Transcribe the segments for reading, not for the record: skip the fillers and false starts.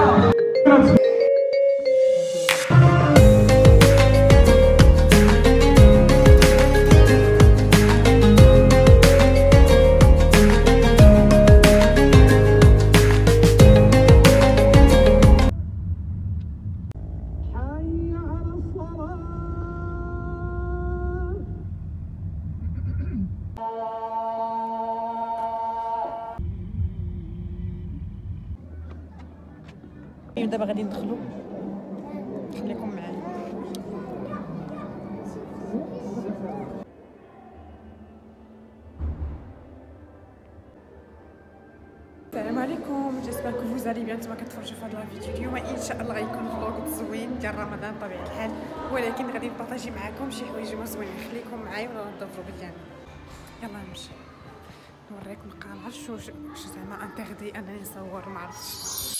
دابا غادي ندخلوا، خليكم معايا. السلام عليكم، جيسبر كو فوز الي بيان. نتوما كتفرجوا في هاد لا فيديو اليوم ان شاء الله غيكون فلوق زوين ديال رمضان بطبيعه الحال، ولكن غادي نبارطاجي معكم شي حوايج زوينين. خليكم معايا ولا ندبروا بالله. يلا نمشي نوريكم القاعه. معرفتش واش زعما انتردي انني نصور، معرفتش.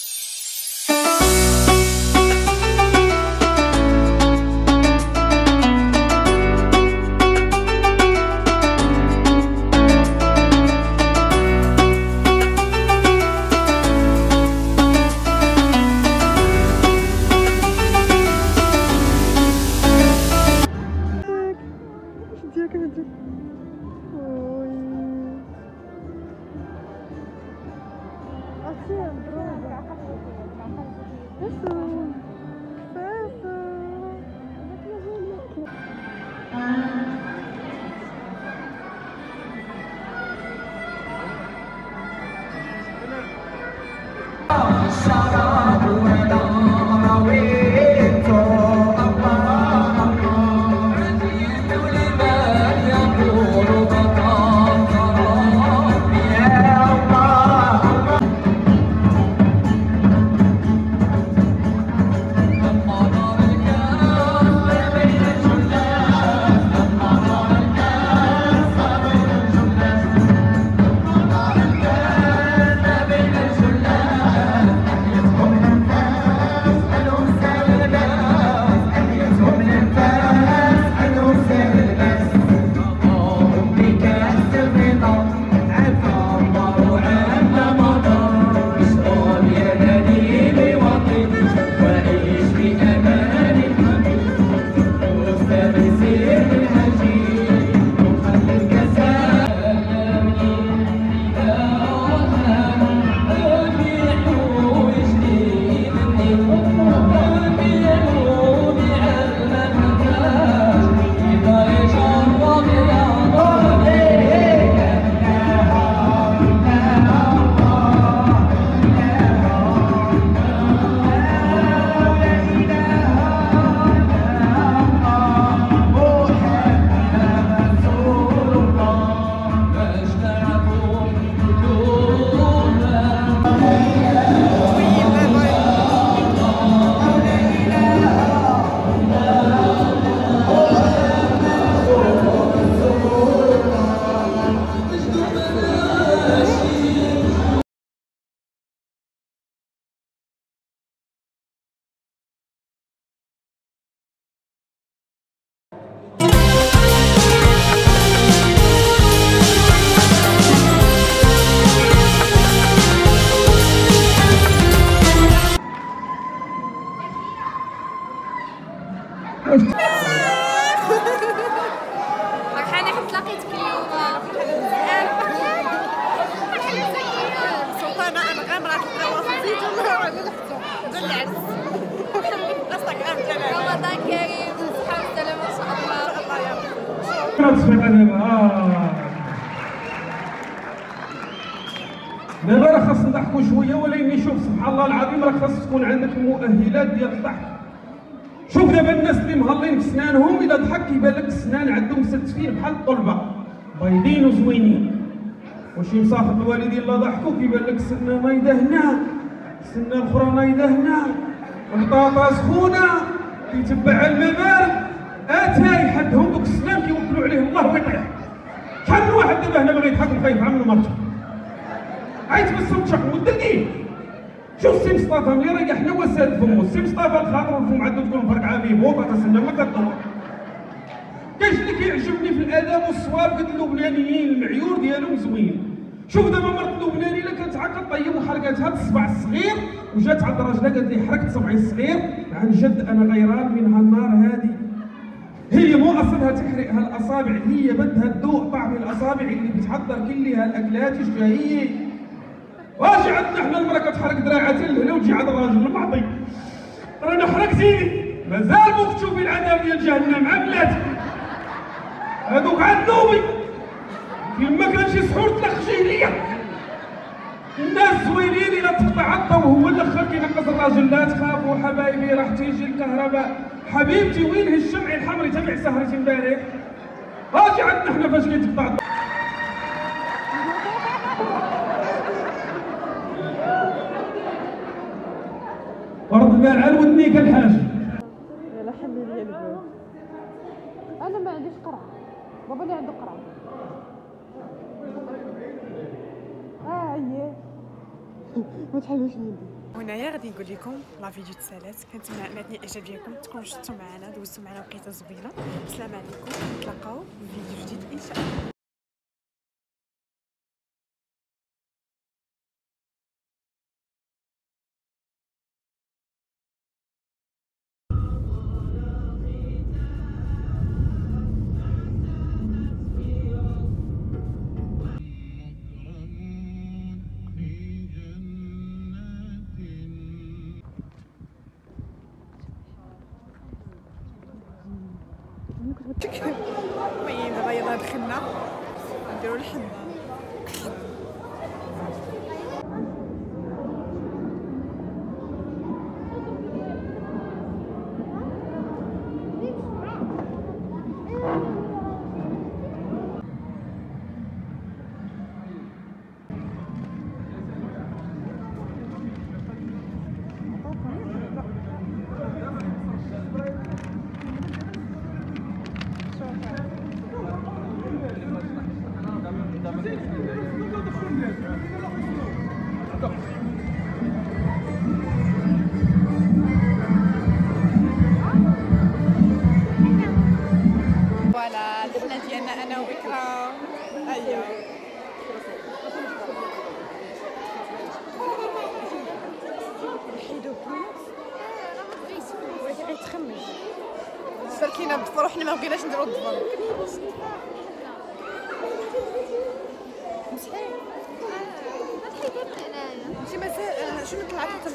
فرحانة حيت تلاقيتك اليوم. سلطانة أنغام راه التواصل زيتون على الحسن ديال العرس. الانستغرام ديالها رمضان كريم، صحة وسلامة إن شاء الله. الله دابا راه خاص نضحكوا شويه، ولكن شوف سبحان الله العظيم راه خاص تكون عندك المؤهلات ديال الضحك. شوف دابا الناس اللي مهلين في سنانهم الا ضحك كيبان لك السنان عندهم مستفين بحال الطلبه بيضين وزوينين. وشي مصاحب الوالدين لا ضحكوا كيبان لك السنه نايضه هنا، السنه الاخرى نايضه هنا، والبطاطا سخونه كيتبع الممارق اتاي حدهم دوك السنان كيوكلوا عليه الله ويطيح. شحال من واحد دابا هنا باغي يضحك وخايف من مرته عيط بالصوت شق ودقيق. شوف سي مصطفى ملي راه حنا هو ساد فمو، سي مصطفى الخاطر الفم عندو تكون مفرقعه فيه بوطه تسنى ما كدور. كاين اللي كيعجبني في الاداب والصواب قد اللبنانيين المعيور ديالهم زوين. شوف دابا مرت اللبناني الا كانت عا كطيب وحرقاتها بالصبع الصغير وجات عند راجله قالت لي حركت صبعي الصغير، عن جد انا غيران من هالنار هذه. هي مو اصلها تحرق هالاصابع، هي بدها تذوق طعم الاصابع اللي بتحضر كلها الاكلات الشهيه. واجي عندنا احنا المراه كتحرق دراعها تلهله وتجي عند الراجل المعطي رانا حرقتيني، مازال بوك تشوفي العذاب ديال جهنم مع بلاتك. هذوك عاد نوبي لما كان شي سحور تلخشيه ليا. الناس زوينين الى تقطع الضو، هو الاخر كينقص الراجل. لا تخافوا حبايبي راح تيجي الكهرباء. حبيبتي وين الشمع الحمر تبع سهرتي امبارح؟ اجي عندنا احنا فاش كيتقطع الضو. ورد البال على ودنيك الحاج. يلا حلي لي الباب. انا ما عنديش قرعه، بابا اللي عنده قرعه. اييه ما تحلوش يدي. هنايا غادي نقول لكم لا فيديو تسالات، كنتمنى نالني اعجابكم، تكونوا شفتوا معنا دوزتوا معنا وقيته زوينه. السلام عليكم، نتلاقاو في فيديو جديد ان شاء الله. المهم دابا يلاه دخلنا نديرو الحنه. فوالا الحنه ديالنا انا واكرام. هيا نحيدو ولكن غيتخمش سالكينا بالضفر وحنا ما بغيناش نديرو الضفر. انتي مازال شنو طلعتي؟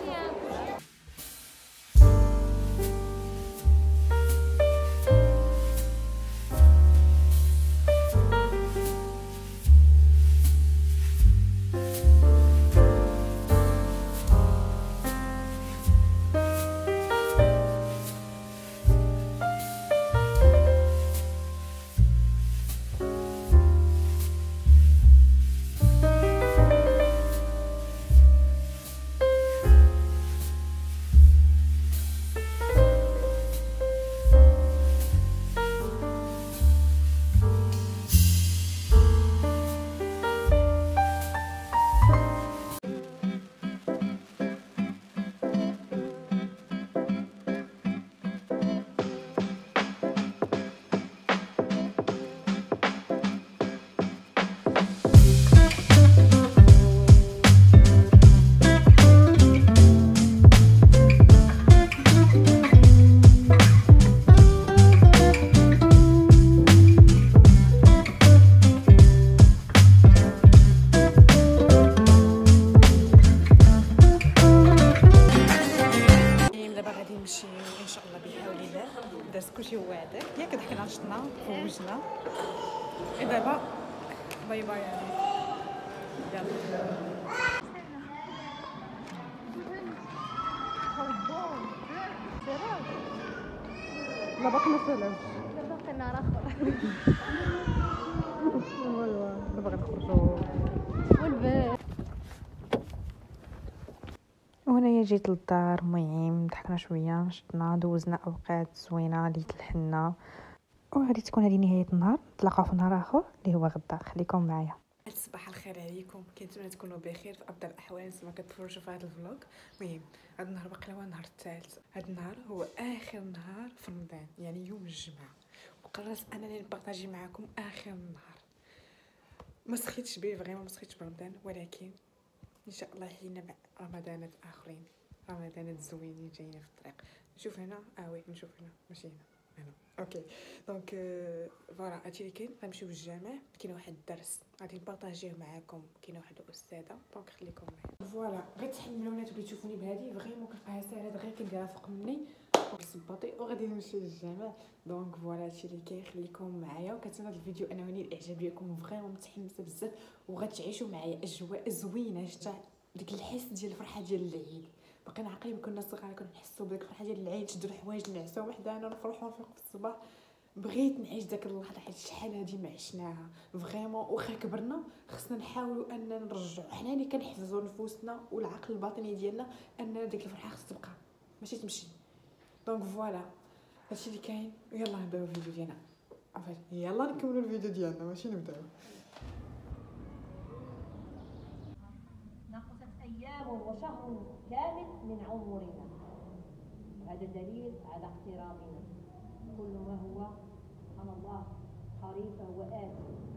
دازت كلشي هو هذاك ياك ضحكنا شطنا فوجنا. دابا باي باي يلا. لا باقي ما سالش باقي نهار اخر. ايوا دابا غنخرجوا والبال. وهنايا جيت للدار. المهم ضحكنا شويه شطنا دوزنا اوقات زوينه ليله الحنه، وغادي تكون هذه نهايه النهار. نتلاقاو في نهار اخر اللي هو غدا. خليكم معايا. صباح الخير عليكم، كنتمنى تكونوا بخير في افضل الاحوال نتوما كتفرجوا في هذا الفلوق. المهم هذا النهار باقي هو النهار الثالث. هذا النهار هو اخر نهار في رمضان، يعني يوم الجمعه، وقررت انني نبارطاجي معكم اخر النهار. ما سخيتش بيه فريمون، ما سخيتش برمضان، ولكن ان شاء الله حين مع رمضانات اخرين رمضان زوينين جايين في الطريق. نشوف هنا وي نشوف هنا ماشي هنا اوكي. دونك فوالا هادشي اللي كاين. غنمشيو للجامع، كاين واحد الدرس غادي نبارطاجيه معاكم، كاينه واحد الاستاذه دونك خليكم معايا. فوالا غير تحملوني تبغي تشوفوني بهادي فريمون كنبقاها ساهله غير كنديرها فوق مني وكنصباطي وغادي نمشي للجامع. دونك فوالا هادشي اللي كاين. خليكم معايا وكنتمنى هذا الفيديو انوني الاعجاب ليكم فريمون متحمسه بزاف وغتعيشوا معايا اجواء زوينه. شتا ديك الحس ديال الفرحه ديال العيد. باقيين عاقلين كنا صغار كنحسوا بديك الفرحه ديال العيد، نشدوا الحوايج نعساو وحدانا نفرحوا نفيقوا في الصباح. بغيت نعيش داك اللحظه حيت شحال هادي ما عشناها فريمون. واخا كبرنا خصنا نحاولوا اننا نرجعوا حنا اللي كنحفزوا نفوسنا والعقل الباطني ديالنا ان ديك الفرحه خص تبقى ماشي تمشي. دونك فوالا هادشي اللي كاين. يلا نبداو الفيديو ديالنا. يلا نكملوا الفيديو ديالنا ماشي نبداو. نقصت أيام وشهر كامل من عمرنا، وهذا دليل على اقترابنا. كل ما هو سبحان الله قريب فهو آت.